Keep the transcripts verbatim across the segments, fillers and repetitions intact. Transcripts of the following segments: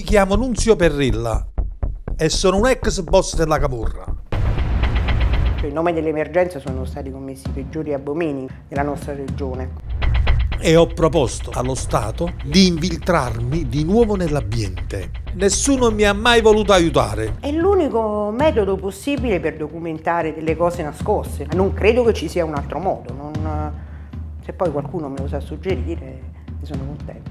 chiamo Nunzio Perrilla e sono un ex boss della camorra. In nome dell'emergenza sono stati commessi i peggiori abomini della nostra regione. E ho proposto allo Stato di infiltrarmi di nuovo nell'ambiente. Nessuno mi ha mai voluto aiutare. È l'unico metodo possibile per documentare delle cose nascoste. Non credo che ci sia un altro modo. Non... Se poi qualcuno me lo sa suggerire, ne sono contenta.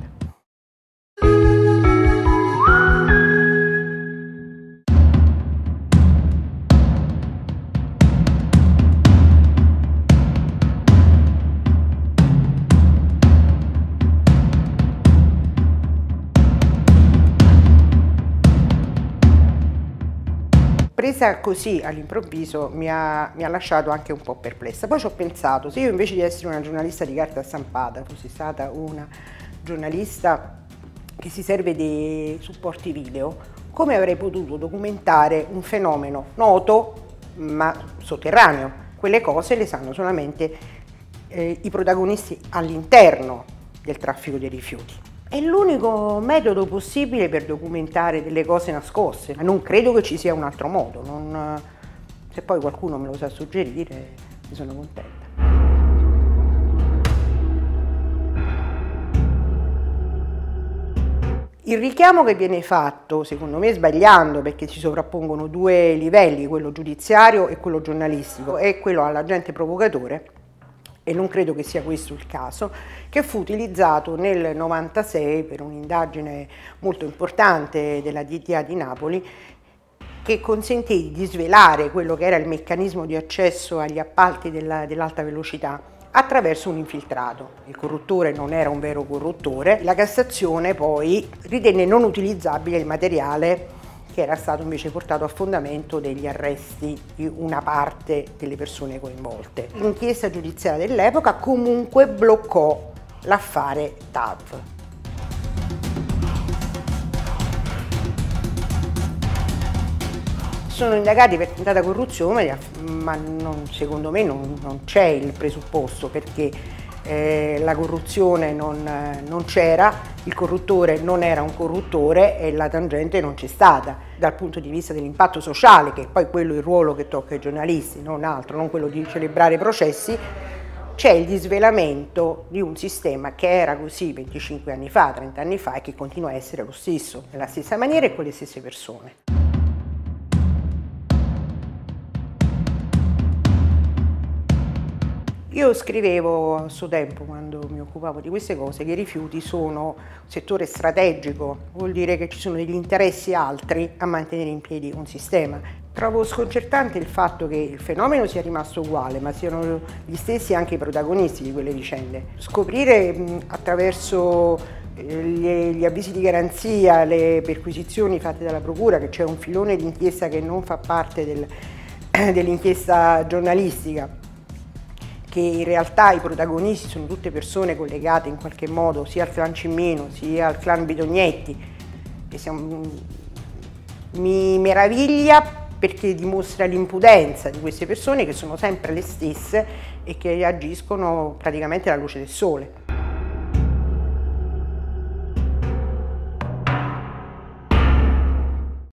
Presa così all'improvviso mi ha, mi ha lasciato anche un po' perplessa. Poi ci ho pensato, se io invece di essere una giornalista di carta stampata fossi stata una giornalista che si serve di supporti video, come avrei potuto documentare un fenomeno noto ma sotterraneo? Quelle cose le sanno solamente eh, i protagonisti all'interno del traffico dei rifiuti. È l'unico metodo possibile per documentare delle cose nascoste. Non credo che ci sia un altro modo. Non... Se poi qualcuno me lo sa suggerire, ne sono contenta. Il richiamo che viene fatto, secondo me sbagliando, perché si sovrappongono due livelli, quello giudiziario e quello giornalistico, è quello all'agente provocatore, e non credo che sia questo il caso, che fu utilizzato nel novantasei per un'indagine molto importante della D D A di Napoli, che consentì di svelare quello che era il meccanismo di accesso agli appalti della, dell'alta velocità attraverso un infiltrato. Il corruttore non era un vero corruttore. La Cassazione poi ritenne non utilizzabile il materiale che era stato invece portato a fondamento degli arresti di una parte delle persone coinvolte. L'inchiesta giudiziaria dell'epoca comunque bloccò l'affare T A V. Sono indagati per tentata corruzione, ma non, secondo me non, non c'è il presupposto, perché Eh, la corruzione non, non c'era, il corruttore non era un corruttore e la tangente non c'è stata. Dal punto di vista dell'impatto sociale, che è poi quello è il ruolo che tocca ai giornalisti, non altro, non quello di celebrare processi, c'è il disvelamento di un sistema che era così venticinque anni fa, trenta anni fa, e che continua a essere lo stesso, nella stessa maniera e con le stesse persone. Io scrivevo a suo tempo, quando mi occupavo di queste cose, che i rifiuti sono un settore strategico, vuol dire che ci sono degli interessi altri a mantenere in piedi un sistema. Trovo sconcertante il fatto che il fenomeno sia rimasto uguale, ma siano gli stessi anche i protagonisti di quelle vicende. Scoprire mh, attraverso gli, gli avvisi di garanzia, le perquisizioni fatte dalla procura, che c'è un filone di inchiesta che non fa parte del, dell'inchiesta giornalistica, che in realtà i protagonisti sono tutte persone collegate in qualche modo sia al clan Cimmino sia al clan Bidognetti, e siamo, mi meraviglia perché dimostra l'impudenza di queste persone, che sono sempre le stesse e che agiscono praticamente alla luce del sole.